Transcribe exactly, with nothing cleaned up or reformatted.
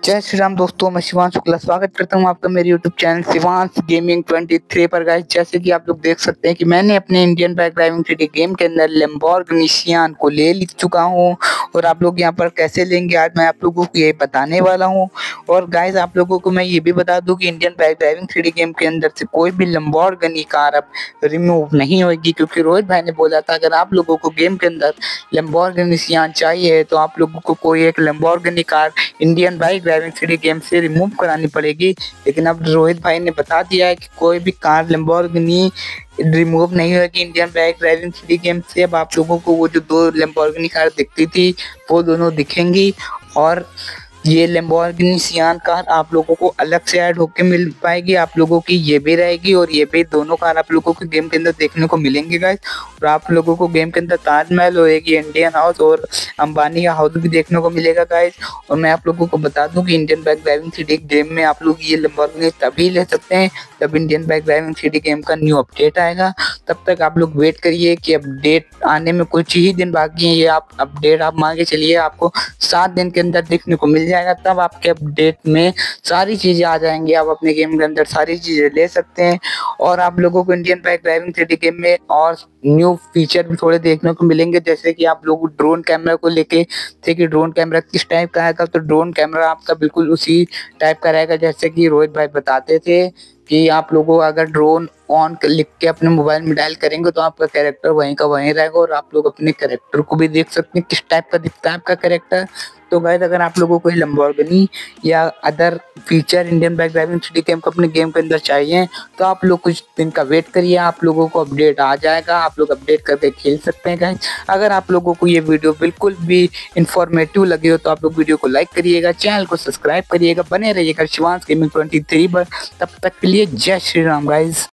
जय श्री राम दोस्तों, मैं शिवांश शुक्ला स्वागत करता हूं आपका मेरे यूट्यूब चैनल शिवांश गेमिंग तेईस पर। गाइस, जैसे कि आप लोग देख सकते हैं कि मैंने अपने Indian bike driving three D game के अंदर लैम्बोर्गिनी सियान को ले लिख चुका हूं। और आप लोग यहां पर कैसे लेंगे आज मैं आप लोगों को ये बताने वाला हूं। और गाइस, आप लोगों को मैं ये भी बता दूं कि Indian bike driving three D game के अंदर से कोई भी लैम्बोर्गिनी कार अब रिमूव नहीं होगी, क्योंकि रोहित भाई ने बोला था अगर आप लोगों को गेम के अंदर लैम्बोर्गिनी सियान चाहिए तो आप लोगों को कोई एक Lamborghini car Indian bike driving three D game से रिमूव करानी पड़ेगी। लेकिन अब रोहित भाई ने बता दिया है कि कोई भी कार लैम्बोर्गिनी रिमूव नहीं होगी Indian bike driving three D game से। अब आप लोगों को वो जो दो लैम्बोर्गिनी कार दिखती थी वो दोनों दिखेंगी, और ये लैम्बोर्गिनी सियान कार आप लोगों को अलग से ऐड होके मिल पाएगी। आप लोगों की ये भी रहेगी और ये भी, दोनों कार आप लोगों को गेम के अंदर देखने को मिलेंगे गाइस। और आप लोगों को गेम के अंदर ताजमहल होएगी, इंडियन हाउस और अंबानी का हाउस भी देखने को मिलेगा गाइस। और मैं आप लोगों को बता दूं कि Indian bike driving three D game में आप लोग ये लैम्बोर्गिनी तभी ले सकते हैं जब Indian bike driving three D game का न्यू अपडेट आएगा। तब तक आप लोग वेट करिए कि अपडेट आने में कुछ ही दिन बाकी है। ये आप अपडेट आप मान के चलिए आपको सात दिन के अंदर देखने को मिल जाएगा। तब आपके अपडेट में सारी चीजें आ जाएंगी, आप अपने गेम के अंदर सारी चीजें ले सकते हैं। और आप लोगों को Indian bike driving three D game में और न्यू फीचर भी थोड़े देखने को मिलेंगे, जैसे कि आप लोग ड्रोन कैमरा को लेके थे कि ड्रोन कैमरा किस टाइप का आएगा। तो ड्रोन कैमरा आपका बिल्कुल उसी टाइप का रहेगा जैसे कि रोहित भाई बताते थे कि आप लोगों अगर ड्रोन ऑन लिख के अपने मोबाइल में डायल करेंगे तो आपका कैरेक्टर वहीं का वहीं रहेगा, और आप लोग अपने कैरेक्टर को भी देख सकते हैं किस टाइप का दिखता है आपका कैरेक्टर। तो गाइस, अगर आप लोगों को लैम्बोर्गिनी या other feature Indian bike driving three D game को अपने गेम के अंदर चाहिए तो आप लोग कुछ दिन का वेट करिए, आप लोगों को अपडेट आ जाएगा, आप लोग अपडेट करके खेल सकते हैं गाइस। अगर आप लोगों को ये वीडियो बिल्कुल भी इंफॉर्मेटिव लगे हो तो आप लोग वीडियो को लाइक करिएगा, चैनल को सब्सक्राइब करिएगा, बने रहिएगा शिवांश गेमिंग तेईस पर। तब तक के लिए जय श्री राम गाइस।